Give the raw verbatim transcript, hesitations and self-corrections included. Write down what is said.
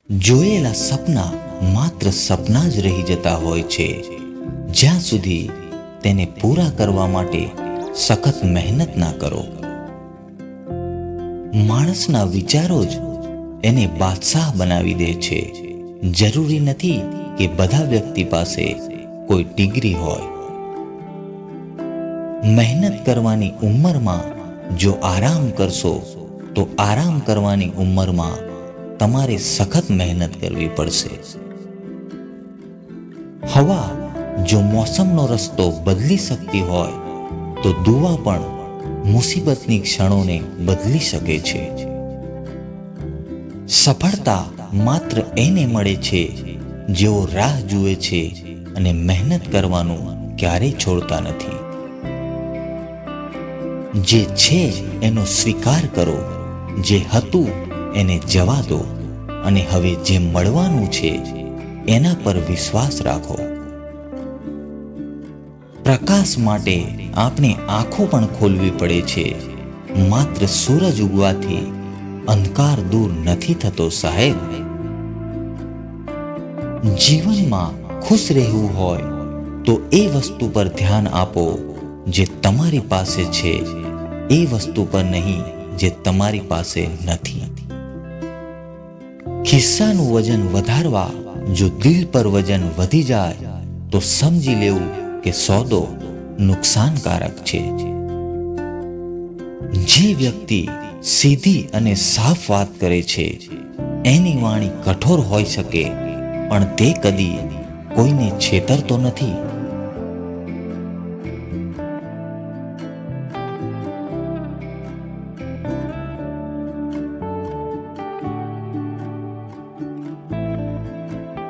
જોયેલા સપના માત્ર સપના જ રહી જતા હોય છે જ્યાં સુધી તેને પૂરા કરવા માટે સખત મહેનત ના કરો. માણસના વિચારો જ એને બાદશાહ બનાવી દે છે. જરૂરી નથી કે બધા વ્યક્તિ પાસે કોઈ ડિગ્રી હોય. મહેનત કરવાની ઉંમરમાં જો આરામ કરશો તો આરામ કરવાની ઉંમરમાં તમારે સખત મહેનત કરવી પડશે. હવા જો મોસમનો રસ્તો બદલી શકતી હોય તો દુવા પણ મુસીબતની ક્ષણોને બદલી શકે છે. સફળતા માત્ર એને મળે છે જેઓ રાહ જુએ છે અને મહેનત કરવાનું ક્યારેય છોડતા નથી. જે છે એનો સ્વીકાર કરો, જે હતું એને જવા દો અને હવે જે મળવાનું છે એના પર વિશ્વાસ રાખો. પ્રકાશ માટે આપણે આંખો પણ ખોલવી પડે છે. માત્ર સૂરજ ઉગવાથી અંધકાર દૂર નથી થતો સાહેબ. જીવનમાં ખુશ રહેવું હોય તો એ વસ્તુ પર ધ્યાન આપો જે તમારી પાસે છે, એ વસ્તુ પર નહીં જે તમારી પાસે નથી. ખિસ્સાનું વજન વધારવા જો દિલ પર વજન વધી જાય તો સમજી લેવું કે સોદો નુકસાનકારક છે. જે વ્યક્તિ સીધી અને સાફ વાત કરે છે એની વાણી કઠોર હોઈ શકે પણ તે કદી કોઈને છેતરતો નથી.